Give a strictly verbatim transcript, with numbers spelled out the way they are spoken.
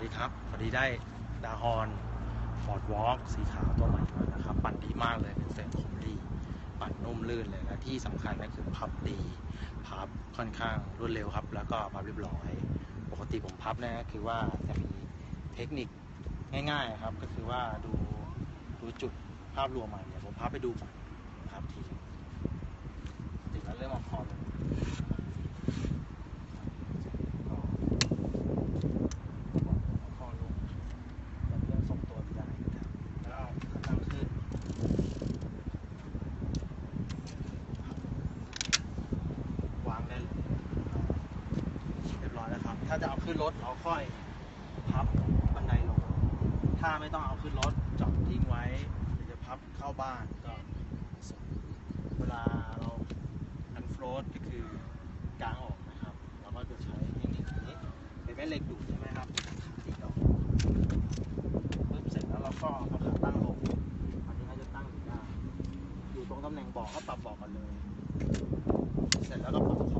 ดีครับพอดีได้ดาฮอนฟอร์ดวอล์กสีขาวตัวใหม่มานะครับปั่นดีมากเลยเป็นเฟรมคอมดีปั่นนุ่มลื่นเลยและที่สำคัญก็คือพับดีพับค่อนข้างรวดเร็วครับแล้วก็พับเรียบร้อยปกติผมพับเนี่ยก็คือว่าจะมีเทคนิคง่ายๆครับก็คือว่าดูดูจุดภาพรวมมาเนี่ยผมพับไปดูก่อนครับทีถึงแล้วเริ่มเอาคอลงถ้าจะเอาขึ้นรถเราค่อยพับบันไดลงถ้าไม่ต้องเอาขึ้นรถจอดทิ้งไว้หรือจะพับเข้าบ้านก็เวลาเราอันโฟลดก็คือกางออกนะครับเราก็จะใช้เทคนิคนี้เป็นแม่เหล็กดูดใช่ไหมครับติดออกปึ๊บเสร็จแล้วเราก็เอาขาตั้งลงอันนี้เขาจะตั้งอยู่ได้อยู่ตรงตำแหน่งเบาะก็ปรับเบาะกันเลยเสร็จแล้วก็ปรับคอ